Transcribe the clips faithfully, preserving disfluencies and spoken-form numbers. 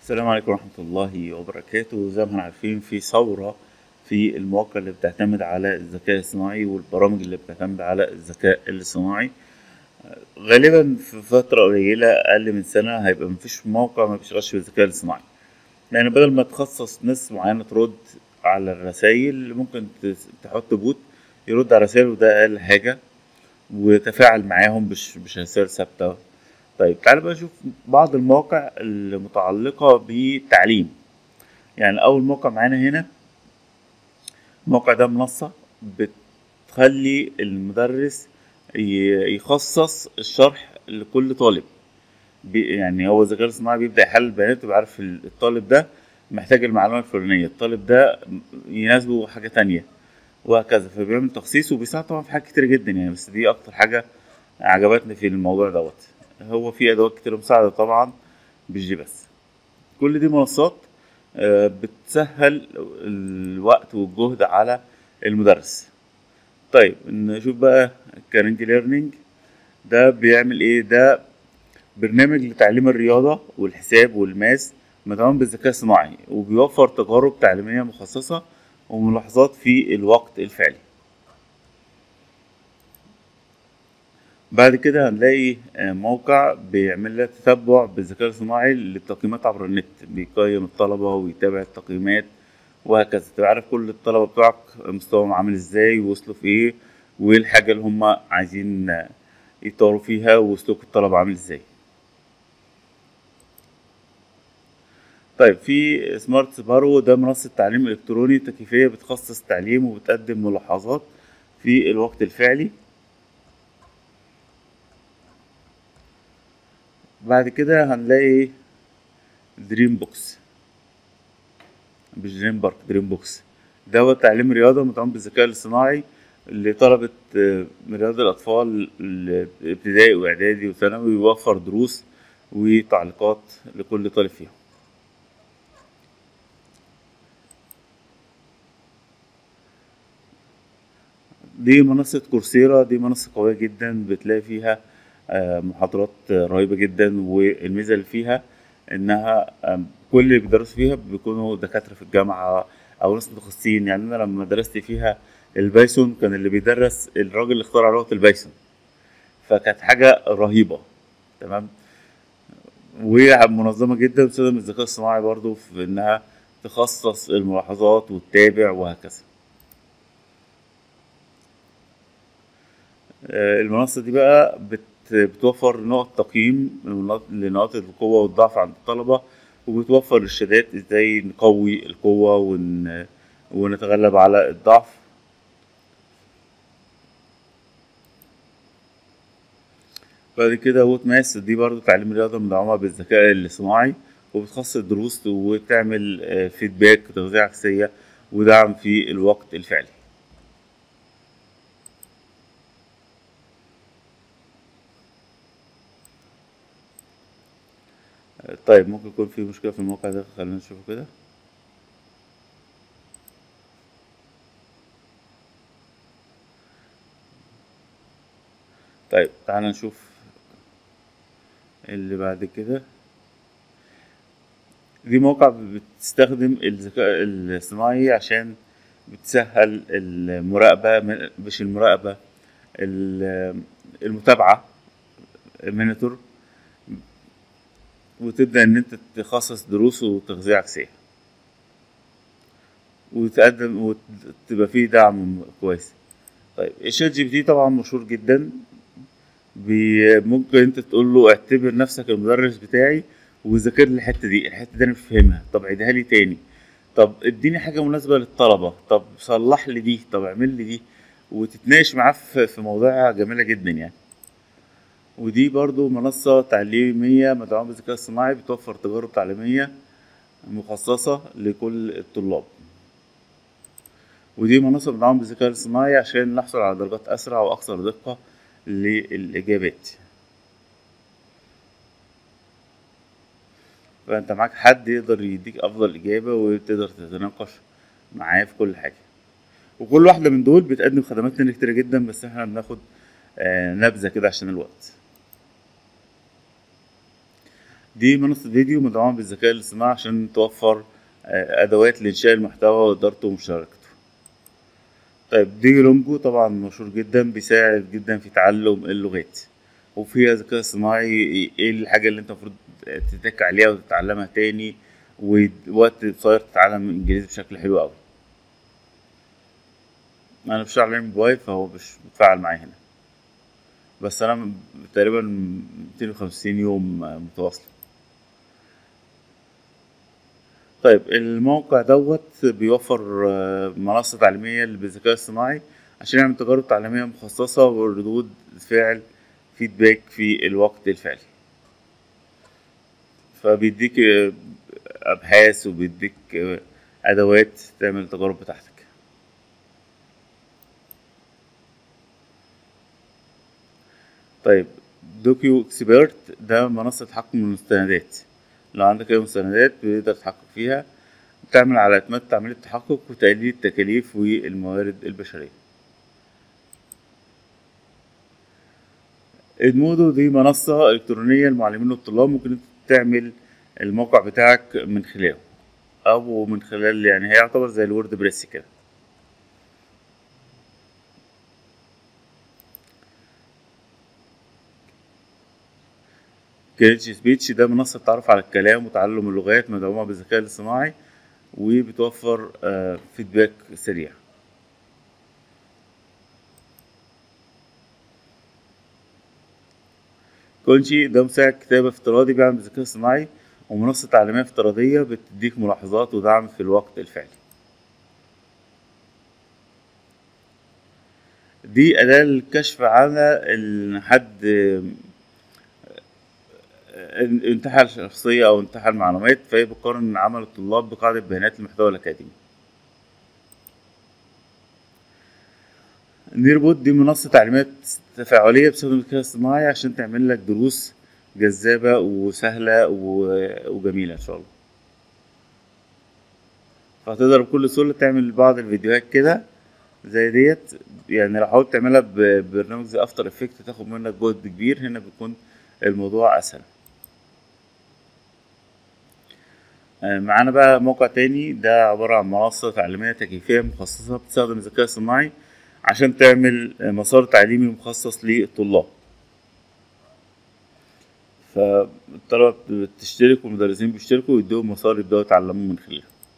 السلام عليكم ورحمة الله وبركاته. زي ما احنا عارفين في ثورة في المواقع اللي بتعتمد على الذكاء الصناعي والبرامج اللي بتعتمد على الذكاء الاصطناعي. غالبا في فترة قليلة أقل من سنة هيبقى مفيش موقع ما بيشتغلش بالذكاء الصناعي، يعني بدل ما تخصص ناس معينة ترد على الرسايل ممكن تس- تحط بوت يرد على الرسايل، وده أقل حاجة، وتفاعل معاهم مش مش رسائل ثابتة. طيب تعال بقى نشوف بعض المواقع المتعلقة بالتعليم. يعني أول موقع معانا هنا، الموقع ده منصة بتخلي المدرس ي- يخصص الشرح لكل طالب. بي- يعني هو الذكاء الاصطناعي بيبدأ يحلل البيانات ويبقى عارف ال- الطالب ده محتاج المعلومة الفلانية، الطالب ده يناسبه حاجة تانية، وهكذا. فبيعمل تخصيص وبيساعد طبعا في حاجات كتير جدا يعني، بس دي أكتر حاجة عجبتني في الموضوع دوت. هو في أدوات كتير مساعدة طبعا، مش دي بس. كل دي منصات آه، بتسهل الوقت والجهد على المدرس. طيب نشوف بقى كارنج ليرنينج ده بيعمل ايه. ده برنامج لتعليم الرياضة والحساب والماس مدعوم بالذكاء الصناعي، وبيوفر تجارب تعليمية مخصصة وملاحظات في الوقت الفعلي. بعد كده هنلاقي آه، موقع بيعمل لك تتبع بالذكاء الصناعي للتقييمات عبر النت، بيقيم الطلبة ويتابع التقييمات وهكذا. تبقى عارف كل الطلبة بتوعك مستواهم عامل ازاي، ووصلوا في ايه، وايه الحاجة اللي هم عايزين آه، يطوروا فيها، وسلوك الطلبة عامل ازاي. طيب في سمارت سبارو، ده منصة تعليم إلكتروني تكييفية بتخصص تعليم وبتقدم ملاحظات في الوقت الفعلي. بعد كده هنلاقي دريم بوكس، مش دريم بارك، دريم بوكس. ده هو تعليم رياضة مدعوم بالذكاء الاصطناعي لطلبة آه، من رياض الأطفال الابتدائي وإعدادي وثانوي، ويوفر دروس وتعليقات لكل طالب فيهم. دي منصة كورسيرا، دي منصة قوية جدا، بتلاقي فيها آه، محاضرات آه، رهيبة جدا. والميزة اللي فيها إنها آم، كل اللي بيدرسوا فيها بيكونوا دكاترة في الجامعة أو ناس متخصصين. يعني أنا لما درست فيها البايثون كان اللي بيدرس الراجل اللي اخترع لغة البايثون، فكانت حاجة رهيبة. تمام. وهي منظمة جدا، بتستخدم الذكاء الصناعي برضو في إنها تخصص الملاحظات وتتابع وهكذا. آه، المنصة دي بقى بت بتوفر نقط تقييم لنقط لنقاط القوة والضعف عند الطلبة، وبتوفر إرشادات ازاي نقوي القوة ون... ونتغلب على الضعف. بعد كده ووت ماس، دي برضو تعليم رياضة مدعومة بالذكاء الاصطناعي، وبتخصص دروس وتعمل آه، فيدباك وتغذية عكسية ودعم في الوقت الفعلي. آه، طيب ممكن يكون في مشكلة في الموقع ده، خلينا نشوفه كده. طيب تعالى نشوف اللي بعد كده. دي موقع بتستخدم الذكاء الصناعي عشان بتسهل المراقبة، من- مش المراقبة، ال- المتابعة، المونيتور. وتبدأ إن أنت تخصص دروس وتغذية عكسية، وتقدم وتبقى فيه دعم كويس. طيب الشات جي بي تي طبعا مشهور جدا. بي- ممكن انت تقول له اعتبر نفسك المدرس بتاعي وذاكر لي الحته دي، الحته دي انا مش فاهمها، طب عيدها لي تاني، طب اديني حاجه مناسبه للطلبه، طب صلح لي دي، طب اعمل لي دي. وتتناقش معاه في في مواضيع جميله جدا يعني. ودي برضو منصه تعليميه مدعومه بالذكاء الصناعي، بتوفر تجارب تعليميه مخصصه لكل الطلاب. ودي منصه مدعومه بالذكاء الصناعي عشان نحصل على درجات اسرع واكثر دقه للاجابات. فانت معاك حد يقدر يديك افضل اجابه، وتقدر تتناقش معاه في كل حاجه. وكل واحده من دول بتقدم خدمات تانية كتيره جدا، بس احنا بناخد آه، نبذه كده عشان الوقت. دي منصة فيديو مدعومة بالذكاء الاصطناعي عشان توفر آه، أدوات لإنشاء المحتوى وإدارته ومشاركته. طيب ديولونجو طبعا مشهور جدا، بيساعد جدا في تعلم اللغات، وفيها ذكاء اصطناعي ايه الحاجة اللي انت المفروض تتك عليها وتتعلمها تاني، ووقت قصير تتعلم انجليزي بشكل حلو اوي. انا بشتغل عليه من موبايل فهو مش متفاعل معايا هنا، بس انا تقريبا ميتين وخمسين يوم متواصل. طيب الموقع دوت بيوفر آه، منصة تعليمية بالذكاء الصناعي عشان يعمل تجارب تعليمية مخصصة وردود فعل فيدباك في الوقت الفعلي. فبيديك آه، أبحاث، وبيديك آه، أدوات تعمل التجارب بتاعتك. طيب دوكيو اكسبيرت ده منصة تحكم المستندات، لو عندك أي مستندات بتقدر تحقق فيها، تعمل على اعتماد تعميل التحقق وتقليل التكاليف والموارد البشرية. ادمودو دي منصة إلكترونية للمعلمين والطلاب، ممكن انت تعمل الموقع بتاعك من خلاله، أو من خلال يعني هي يعتبر زي الوورد بريس كده. كريتش سبيتش ده منصة تعرف على الكلام وتعلم اللغات مدعومة بالذكاء الاصطناعي، وبتوفر آه، فيدباك سريع. كونشي ده مساعد كتابة افتراضي بيعمل بالذكاء الصناعي، ومنصة تعليمية افتراضية بتديك ملاحظات ودعم في الوقت الفعلي. دي أداة للكشف على إن حد انتحل شخصية أو انتحل معلومات، فهي بتقارن عمل الطلاب بقاعدة بيانات المحتوى الأكاديمي. نيربوت دي منصة تعليمات تفاعلية بتستخدم الذكاء الصناعي عشان تعمل لك دروس جذابة وسهلة و- وجميلة إن شاء الله. فهتقدر بكل سهولة تعمل بعض الفيديوهات كده زي ديت. يعني لو حاولت تعملها ببرنامج زي افتر افكت تاخد منك جهد كبير، هنا بيكون الموضوع اسهل. آه، معانا بقى موقع تاني، ده عبارة عن منصة تعليمية تكييفية مخصصة بتستخدم الذكاء الصناعي عشان تعمل آه، مسار تعليمي مخصص للطلاب. فالطلبة بتشترك والمدرسين بيشتركوا ويدوهم مسار يبدأوا يتعلموا من خلاله.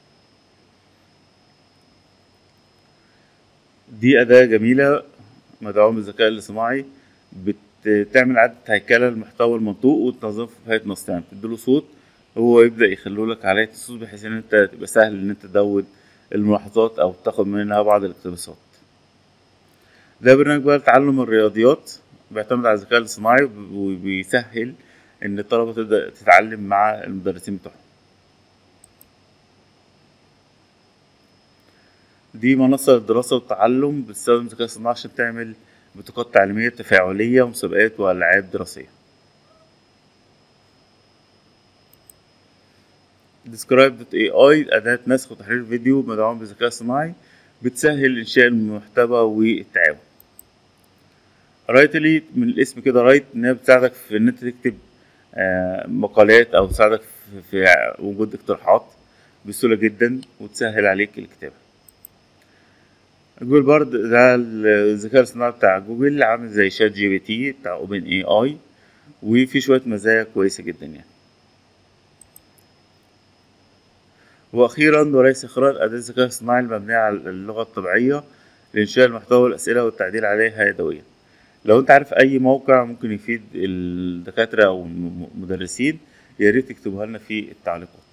دي أداة جميلة مدعومة بالذكاء الاصطناعي، بتعمل إعادة هيكلة للمحتوى المنطوق وتنظمه في هيئة نص، يعني بتديله صوت هو يبدأ يخلولك عليه الصوت بحيث إن أنت تبقى سهل إن أنت تزود الملاحظات أو تاخد منها بعض الاقتباسات. ده برنامج بقى لتعلم الرياضيات، بيعتمد على الذكاء الاصطناعي وبيسهل إن الطلبة تبدأ تتعلم مع المدرسين بتوعهم. دي منصة للدراسة والتعلم بتستخدم الذكاء الصناعي عشان تعمل بطاقات تعليمية تفاعلية ومسابقات وألعاب دراسية. ديسكرايب دوت اي اي أداة نسخ وتحرير فيديو مدعومة بالذكاء الصناعي، بتسهل إنشاء المحتوى والتعاون. رايتلي من الاسم كده رايت إنها بتساعدك في إن أنت تكتب آه، مقالات، أو تساعدك في في وجود اقتراحات بسهولة جدا وتسهل عليك الكتابة. جوجل بارد ده الذكاء الصناعي بتاع جوجل، عامل زي شات جي بي تي بتاع اوبن اي اي، وفي شوية مزايا كويسة جدا يعني. وأخيرا وليس آخرا، أداة الذكاء الصناعي المبنية على اللغة الطبيعية لإنشاء المحتوى والأسئلة والتعديل عليها يدويا. لو أنت عارف أي موقع ممكن يفيد الدكاترة أو المدرسين، ياريت تكتبوها لنا في التعليقات.